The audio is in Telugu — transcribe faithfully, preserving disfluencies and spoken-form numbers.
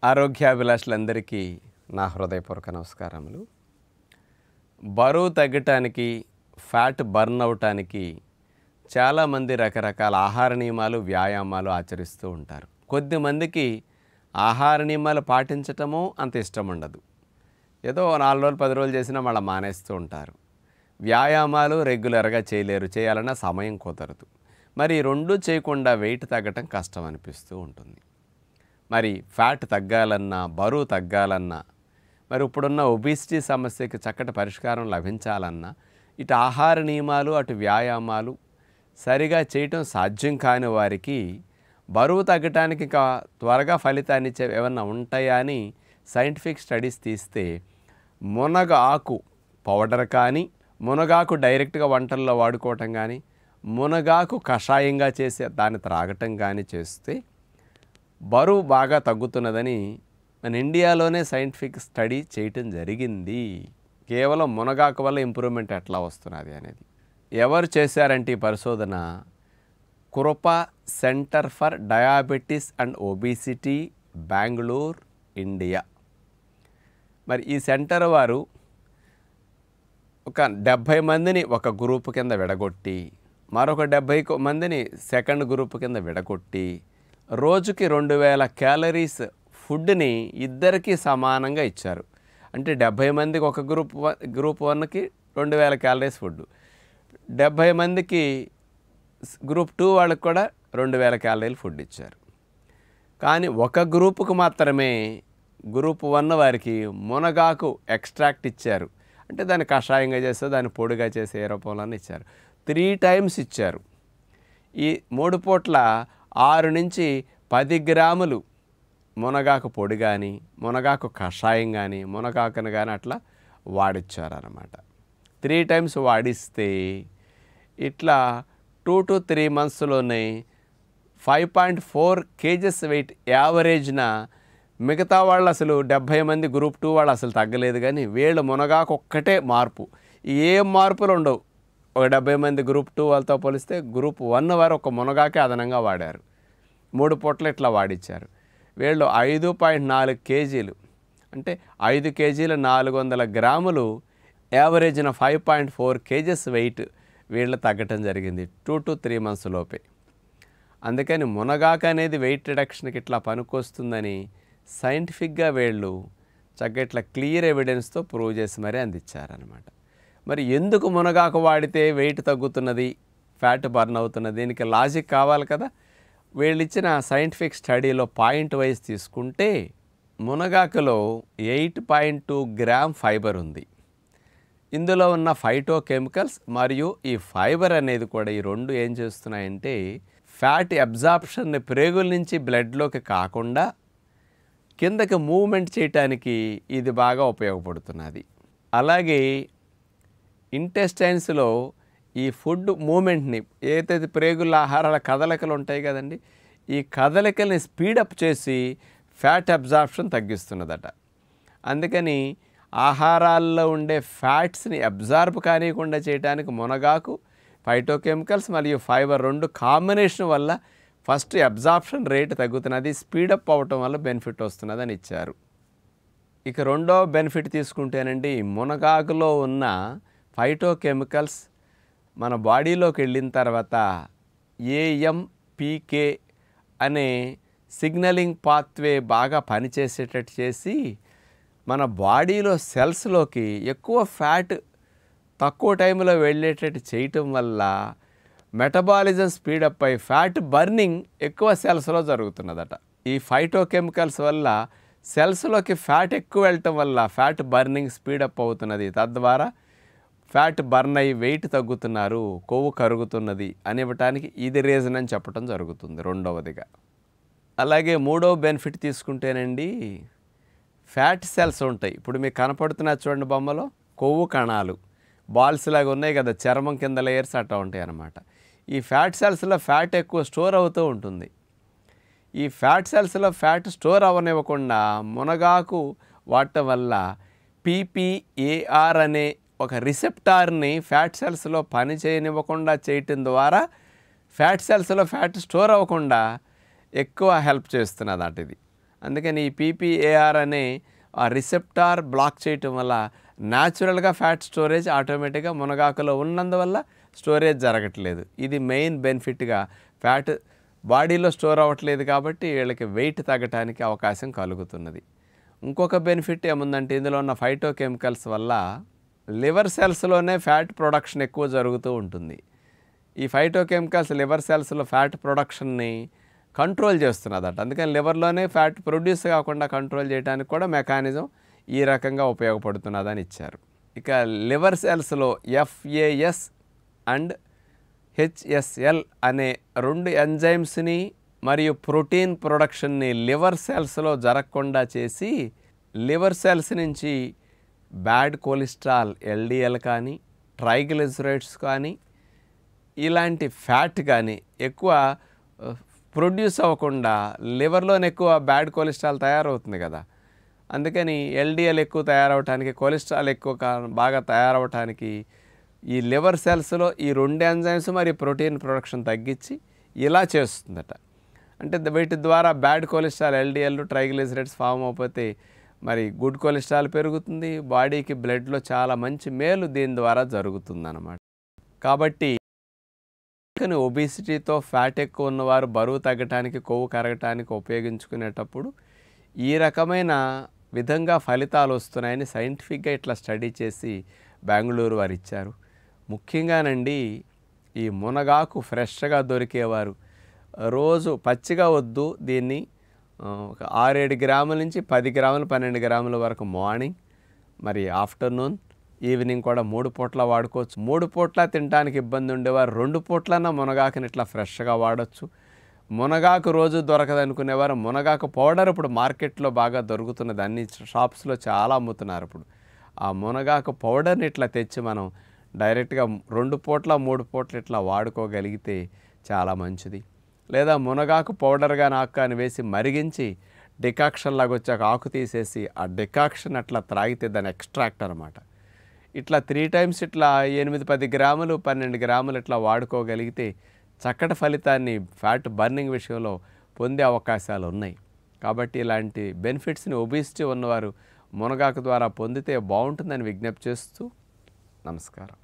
ఆరోగ్యాభిలాషులందరికీ నా హృదయపూర్వక నమస్కారములు. బరువు తగ్గటానికి, ఫ్యాట్ బర్న్ అవటానికి చాలామంది రకరకాల ఆహార నియమాలు, వ్యాయామాలు ఆచరిస్తూ ఉంటారు. కొద్దిమందికి ఆహార నియమాలు పాటించటము అంత ఇష్టం ఉండదు. ఏదో నాలుగు రోజులు పది రోజులు చేసినా మళ్ళీ మానేస్తూ ఉంటారు. వ్యాయామాలు రెగ్యులర్గా చేయలేరు, చేయాలన్నా సమయం కుదరదు. మరి రెండు చేయకుండా వెయిట్ తగ్గటం కష్టం అనిపిస్తూ ఉంటుంది. మరి ఫ్యాట్ తగ్గాలన్నా, బరువు తగ్గాలన్నా, మరి ఇప్పుడున్న ఒబిసిటీ సమస్యకి చక్కటి పరిష్కారం లభించాలన్నా ఇటు ఆహార నియమాలు, అటు వ్యాయామాలు సరిగా చేయటం సాధ్యం కాని వారికి బరువు తగ్గటానికి ఇంకా త్వరగా ఫలితాన్ని ఇచ్చే ఏమన్నా ఉంటాయా అని సైంటిఫిక్ స్టడీస్ తీస్తే మునగ ఆకు పౌడర్ కానీ, మునగాకు డైరెక్ట్గా వంటల్లో వాడుకోవటం కానీ, మునగాకు కషాయంగా చేసే దాన్ని త్రాగటం కానీ చేస్తే బరువు బాగా తగ్గుతున్నదని మన ఇండియాలోనే సైంటిఫిక్ స్టడీ చేయటం జరిగింది. కేవలం మునగాకు వల్ల ఇంప్రూవ్మెంట్ ఎట్లా వస్తున్నది అనేది ఎవరు చేశారంటే ఈ పరిశోధన Krupa centre for diabetes and obesity, Bengaluru, India. మరి ఈ సెంటర్ వారు ఒక డెబ్భై మందిని ఒక గ్రూప్ కింద విడగొట్టి, మరొక డెబ్భై మందిని సెకండ్ గ్రూప్ కింద విడగొట్టి, రోజుకి రెండు వేల క్యాలరీస్ ఫుడ్ని ఇద్దరికి సమానంగా ఇచ్చారు. అంటే డెబ్భై మందికి ఒక గ్రూప్ గ్రూప్ వన్కి రెండు వేల క్యాలరీస్ ఫుడ్, డెబ్భై మందికి గ్రూప్ టూ వాళ్ళకి కూడా రెండు వేల క్యాలరీలు ఫుడ్ ఇచ్చారు. కానీ ఒక గ్రూపుకు మాత్రమే, గ్రూప్ వన్ వారికి మునగాకు ఎక్స్ట్రాక్ట్ ఇచ్చారు. అంటే దాన్ని కషాయంగా చేస్తే దాన్ని పొడిగా చేసే ఏ రూపంలో ఇచ్చారు. త్రీ టైమ్స్ ఇచ్చారు. ఈ మూడు పూట్ల ఆరు నుంచి పది గ్రాములు మునగాకు పొడి కానీ, మునగాకు కషాయం కానీ, మునగాకును కానీ అట్లా వాడిచ్చారన్నమాట. త్రీ టైమ్స్ వాడిస్తే ఇట్లా టూ టు త్రీ మంత్స్లోనే five point four kgs weight యావరేజ్న. మిగతా వాళ్ళు అసలు డెబ్భై మంది గ్రూప్ టూ వాళ్ళు అసలు తగ్గలేదు, కానీ వీళ్ళు మునగాకు ఒక్కటే మార్పు. ఏం మార్పులు ఉండవు. ఒక డెబ్భై మంది గ్రూప్ టూ వాళ్ళతో పోలిస్తే గ్రూప్ వన్ వారు ఒక మునగాకే అదనంగా వాడారు. మూడు పూటలు ఇట్లా వాడిచ్చారు. వీళ్ళు ఐదు పాయింట్ నాలుగు కేజీలు అంటే ఐదు కేజీలు నాలుగు వందల గ్రాములు యావరేజ్న five point four kgs weight వీళ్ళు తగ్గటం జరిగింది టూ టు త్రీ మంత్స్ లోపే. అందుకని మునగాకు అనేది వెయిట్ రిడక్షన్కి ఇట్లా పనికొస్తుందని సైంటిఫిక్గా వీళ్ళు చక్కగా ఇట్లా క్లియర్ ఎవిడెన్స్తో ప్రూవ్ చేసి మరీ అందించారనమాట. మరి ఎందుకు మునగాకు వాడితే వెయిట్ తగ్గుతున్నది, ఫ్యాట్ బర్న్ అవుతున్నది? దీనికి లాజిక్ కావాలి కదా. వీళ్ళు ఇచ్చిన సైంటిఫిక్ స్టడీలో పాయింట్ వైజ్ తీసుకుంటే మునగాకులో eight point two gram fibre ఉంది. ఇందులో ఉన్న ఫైటో కెమికల్స్ మరియు ఈ ఫైబర్ అనేది కూడా ఈ రెండు ఏం చేస్తున్నాయంటే ఫ్యాట్ అబ్జార్ప్షన్ని ప్రేగుల నుంచి బ్లడ్లోకి కాకుండా కిందకి మూవ్మెంట్ చేయటానికి ఇది బాగా ఉపయోగపడుతున్నది. అలాగే ఇంటెస్టైన్స్లో ఈ ఫుడ్ మూమెంట్ని, ఏదైతే ప్రేగుల ఆహారాల కదలికలు ఉంటాయి కదండి, ఈ కదలికల్ని స్పీడప్ చేసి ఫ్యాట్ అబ్జార్ప్షన్ తగ్గిస్తున్నదట. అందుకని ఆహారాల్లో ఉండే ఫ్యాట్స్ని అబ్జార్బ్ కానివ్వకుండా చేయడానికి మునగాకు, ఫైటోకెమికల్స్ మరియు ఫైబర్ రెండు కాంబినేషన్ వల్ల ఫస్ట్ అబ్జార్ప్షన్ రేట్ తగ్గుతున్నది, స్పీడప్ అవ్వటం వల్ల బెనిఫిట్ వస్తున్నదని ఇచ్చారు. ఇక రెండో బెనిఫిట్ తీసుకుంటేనండి, మునగాకులో ఉన్న ఫైటోకెమికల్స్ మన బాడీలోకి వెళ్ళిన తర్వాత ఏఎంపీకే అనే సిగ్నలింగ్ పాత్వే బాగా పనిచేసేటట్టు చేసి మన బాడీలో సెల్స్లోకి ఎక్కువ ఫ్యాట్ తక్కువ టైంలో వెళ్ళేటట్టు చేయటం వల్ల మెటబాలిజం స్పీడప్ అయి ఫ్యాట్ బర్నింగ్ ఎక్కువ సెల్స్లో జరుగుతున్నదట. ఈ ఫైటోకెమికల్స్ వల్ల సెల్స్లోకి ఫ్యాట్ ఎక్కువ వెళ్ళటం వల్ల ఫ్యాట్ బర్నింగ్ స్పీడప్ అవుతున్నది. తద్వారా ఫ్యాట్ బర్న్ అయ్యి వెయిట్ తగ్గుతున్నారు, కొవ్వు కరుగుతున్నది అనివ్వటానికి ఇది రీజన్ అని చెప్పడం జరుగుతుంది రెండవదిగా. అలాగే మూడవ బెనిఫిట్ తీసుకుంటేనండి, ఫ్యాట్ సెల్స్ ఉంటాయి. ఇప్పుడు మీకు కనపడుతున్న చూడండి బొమ్మలో కొవ్వు కణాలు బాల్స్ లాగా ఉన్నాయి కదా, చర్మం కింద లేయర్స్ అట్లా ఉంటాయి అన్నమాట. ఈ ఫ్యాట్ సెల్స్లో ఫ్యాట్ ఎక్కువ స్టోర్ అవుతూ ఉంటుంది. ఈ ఫ్యాట్ సెల్స్లో ఫ్యాట్ స్టోర్ అవ్వనివ్వకుండా మునగాకు వాడటం వల్ల పీపీఏఆర్ అనే ఒక రిసెప్టార్ని ఫ్యాట్ సెల్స్లో పని చేయనివ్వకుండా చేయటం ద్వారా ఫ్యాట్ సెల్స్లో ఫ్యాట్ స్టోర్ అవ్వకుండా ఎక్కువ హెల్ప్ చేస్తున్నది అట ఇది. అందుకని ఈ పీపీఏఆర్ అనే ఆ రిసెప్టార్ బ్లాక్ చేయటం వల్ల న్యాచురల్గా ఫ్యాట్ స్టోరేజ్ ఆటోమేటిక్గా మునగాకులో ఉన్నందువల్ల స్టోరేజ్ జరగట్లేదు. ఇది మెయిన్ బెనిఫిట్గా ఫ్యాట్ బాడీలో స్టోర్ అవ్వట్లేదు కాబట్టి వీళ్ళకి వెయిట్ తగ్గటానికి అవకాశం కలుగుతున్నది. ఇంకొక బెనిఫిట్ ఏముందంటే ఇందులో ఉన్న ఫైటో కెమికల్స్ వల్ల లివర్ సెల్స్లోనే ఫ్యాట్ ప్రొడక్షన్ ఎక్కువ జరుగుతూ ఉంటుంది. ఈ ఫైటో కెమికల్స్ లివర్ సెల్స్లో ఫ్యాట్ ప్రొడక్షన్ని కంట్రోల్ చేస్తున్నదట. అందుకని లివర్లోనే ఫ్యాట్ ప్రొడ్యూస్ కాకుండా కంట్రోల్ చేయడానికి కూడా మెకానిజం ఈ రకంగా ఉపయోగపడుతున్నదని ఇచ్చారు. ఇక లివర్ సెల్స్లో ఎఫ్ఏఎస్ అండ్ హెచ్ఎస్ఎల్ అనే రెండు ఎంజైమ్స్ని మరియు ప్రోటీన్ ప్రొడక్షన్ని లివర్ సెల్స్లో జరగకుండా చేసి లివర్ సెల్స్ నుంచి బ్యాడ్ కొలెస్ట్రాల్ ఎల్డిఎల్ కానీ ట్రైగ్లిజరైడ్స్ కానీ ఇలాంటి ఫ్యాట్ కానీ ఎక్కువ ప్రొడ్యూస్ అవ్వకుండా లివర్లోనే ఎక్కువ బ్యాడ్ కొలెస్ట్రాల్ తయారవుతుంది కదా. అందుకని ఎల్డిఎల్ ఎక్కువ తయారవటానికి కొలెస్ట్రాల్ ఎక్కువ బాగా తయారవటానికి ఈ లివర్ సెల్స్లో ఈ రెండు ఎంజైమ్స్ మరి ప్రోటీన్ ప్రొడక్షన్ తగ్గించి ఇలా చేస్తుందట. అంటే వీటి ద్వారా bad cholesterol LDL triglycerides form అయిపోతే మరి గుడ్ కొలెస్ట్రాల్ పెరుగుతుంది, బాడీకి బ్లడ్లో చాలా మంచి మేలు దీని ద్వారా జరుగుతుందన్నమాట. కాబట్టి కానీ ఒబిసిటీతో ఫ్యాట్ ఎక్కువ ఉన్నవారు బరువు తగ్గటానికి కొవ్వు కరగటానికి ఉపయోగించుకునేటప్పుడు ఈ రకమైన విధంగా ఫలితాలు వస్తున్నాయని సైంటిఫిక్గా ఇట్లా స్టడీ చేసి బెంగళూరు వారు ఇచ్చారు. ముఖ్యంగానండి ఈ మునగాకు ఫ్రెష్గా దొరికేవారు రోజు పచ్చిగా వద్దు, దీన్ని ఒక ఆరేడు గ్రాముల నుంచి పది గ్రాములు పన్నెండు గ్రాముల వరకు మార్నింగ్, మరి ఆఫ్టర్నూన్, ఈవినింగ్ కూడా మూడు పూట్ల వాడుకోవచ్చు. మూడు పూట్ల తినడానికి ఇబ్బంది ఉండేవారు రెండు పూట్లన్నా మునగాకుని ఇట్లా ఫ్రెష్గా వాడచ్చు. మునగాకు రోజు దొరకదు అనుకునేవారు మునగాకు పౌడర్ ఇప్పుడు మార్కెట్లో బాగా దొరుకుతున్నది, అన్ని షాప్స్లో చాలా అమ్ముతున్నారు. ఇప్పుడు ఆ మునగాకు పౌడర్ని ఇట్లా తెచ్చి మనం డైరెక్ట్గా రెండు పూట్ల మూడు పూట్ల ఇట్లా వాడుకోగలిగితే చాలా మంచిది. లేదా మునగాకు పౌడర్గా నాకు అని వేసి మరిగించి డికాక్షన్ లాగా వచ్చాక ఆకు తీసేసి ఆ డికాక్షన్ అట్లా త్రాగితే దాని ఎక్స్ట్రాక్ట్ అనమాట. ఇట్లా త్రీ టైమ్స్ ఇట్లా ఎనిమిది పది గ్రాములు పన్నెండు గ్రాములు ఇట్లా వాడుకోగలిగితే చక్కటి ఫలితాన్ని ఫ్యాట్ బర్నింగ్ విషయంలో పొందే అవకాశాలు ఉన్నాయి. కాబట్టి ఇలాంటి బెనిఫిట్స్ని ఒబిసిటీ ఉన్నవారు మునగాకు ద్వారా పొందితే బాగుంటుందని విజ్ఞప్తి చేస్తూ నమస్కారం.